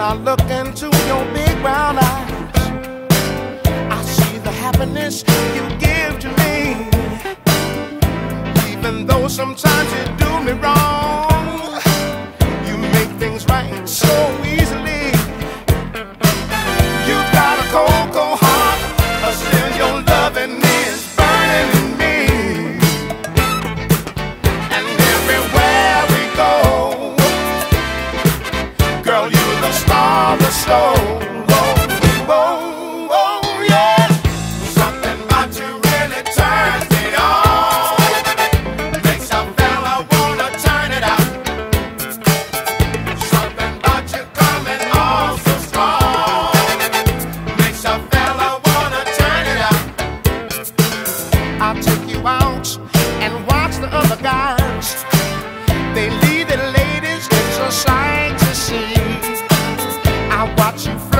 I look into your big brown eyes, I see the happiness you give to me. Even though sometimes you do me wrong, you make things right so easily. You got a cold, cold heart, but still your loving is burning in me. And everywhere we go, girl, you're the star of the show. I'll take you out and watch the other guys. They lead the ladies, it's a sight to see. I watch you